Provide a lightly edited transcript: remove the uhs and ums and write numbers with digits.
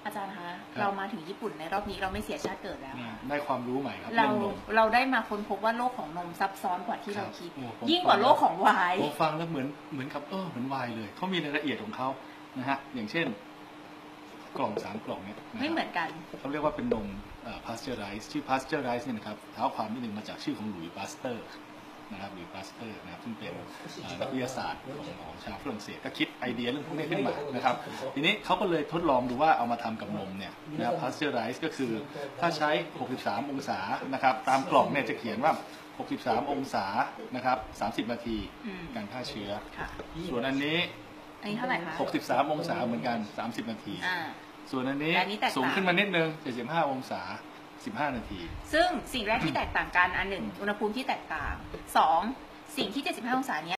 อาจารย์คะเรามาถึงญี่ปุ่นในรอบนี้เราไม่เสียชาติเกิดแล้วได้ความรู้ใหม่ครับเราได้มาค้นพบว่าโลกของนมซับซ้อนกว่าที่เราคิดยิ่งกว่าโลกของไวน์ผมฟังแล้วเหมือนกับเหมือนไวน์เลยเขามีรายละเอียดของเขานะฮะอย่างเช่นกล่อง3 กล่องเนี่ยไม่เหมือนกันเขาเรียกว่าเป็นนมพาสเจอร์ไรซ์ชื่อพาสเจอร์ไรซ์เนี่ยนะครับเท้าความนิดนึงมาจากชื่อของหลุยส์พาสเตอร์นะครับหลุยส์พาสเตอร์นะครับซึ่งเป็นนักวิทยาศาสตร์ของชาวฝรั่งเศสก็คิดไอเดียเรื่องพวกนี้ขึ้นมานะครับทีนี้เขาก็เลยทดลองดูว่าเอามาทำกับนมเนี่ยนะครับพาสเจอร์ไรซ์ก็คือถ้าใช้63 องศานะครับตามกล่องเนี่ยจะเขียนว่า63 องศานะครับ30 นาทีการฆ่าเชื้อส่วนอันนี้เท่าไหร่คะ 63 องศาเหมือนกัน30 นาทีส่วนอันนี้สูงขึ้นมานิดนึง75 องศา15 นาทีซึ่งสิ่งแรกที่แตกต่างกันอันหนึ่งอุณหภูมิที่แตกต่าง2สิ่งที่75 องศานี้